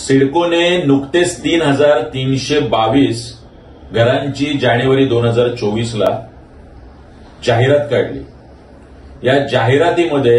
सिडकोने नुकतेच 3,322 घरांची जानेवारी 2024 ला जाहिरात काढली। या जाहिरातीमध्ये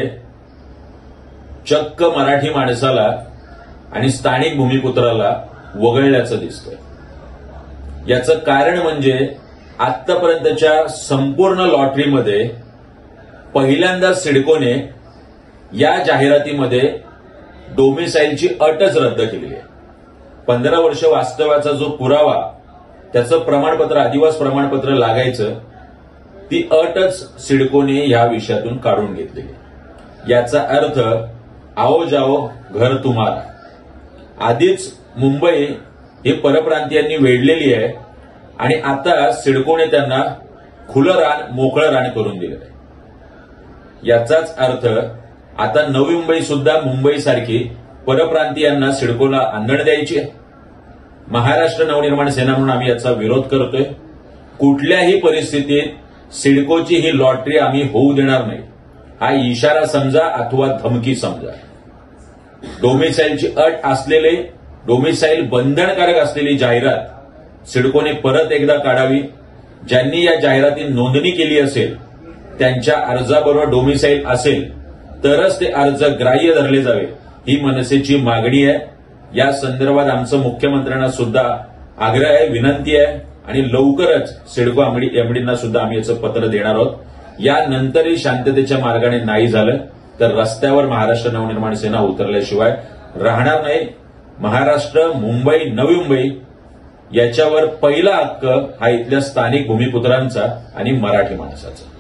चक्क मराठी माणसाला आणि स्थानिक भूमिपुत्राला वगळल्याचं दिसतंय। याचं कारण म्हणजे आतापर्यंतच्या संपूर्ण लॉटरीमध्ये पहिल्यांदा सिडकोने या जाहिरातीमध्ये डोमिसाईलची अटच रद्द केली आहे। 15 वर्ष वास्तव्याचा जो पुरावा, त्याचं प्रमाणपत्र, आदिवास प्रमाणपत्र लागायचं, ती अटच सिडकोने या विषयातून काढून घेतलेली। याचा अर्थ आओ जाओ घर तुम्हाला। आधीच मुंबई ही परप्रांतीयांनी वेढलेली आहे आणि आता सिडकोने त्यांना खुलं रान, मोकळं रान करून दिलं आहे। याचाच अर्थ आता नवी मुंबई सुद्धा मुंबईसारखी परप्रांतीयांना सिडकोला आंदण द्यायची आहे। महाराष्ट्र नवनिर्माण सेना म्हणून आम्ही याचा विरोध करतोय। कुठल्याही परिस्थितीत सिडकोची ही लॉटरी आम्ही होऊ देणार नाही, हा इशारा समजा अथवा धमकी समजा। डोमिसाईलची अट असलेले, डोमिसाईल बंधनकारक असलेली जाहिरात सिडकोने परत एकदा काढावी। ज्यांनी या जाहिरातीत नोंदणी केली असेल त्यांच्या अर्जाबरोबर डोमिसाईल असेल तरच ते अर्ज ग्राह्य धरले जावे, ही मनसेची मागणी आहे। या संदर्भात आमचं मुख्यमंत्र्यांना सुद्धा आग्रह आहे, विनंती आहे आणि लवकरच सिडको एमडींना सुद्धा आम्ही याचं पत्र देणार आहोत। यानंतरही शांततेच्या मार्गाने नाही झालं तर रस्त्यावर महाराष्ट्र नवनिर्माण सेना उतरल्याशिवाय राहणार नाही। महाराष्ट्र, मुंबई, नवी मुंबई याच्यावर पहिला हक्क हा इथल्या स्थानिक भूमिपुत्रांचा आणि मराठी माणसाचा।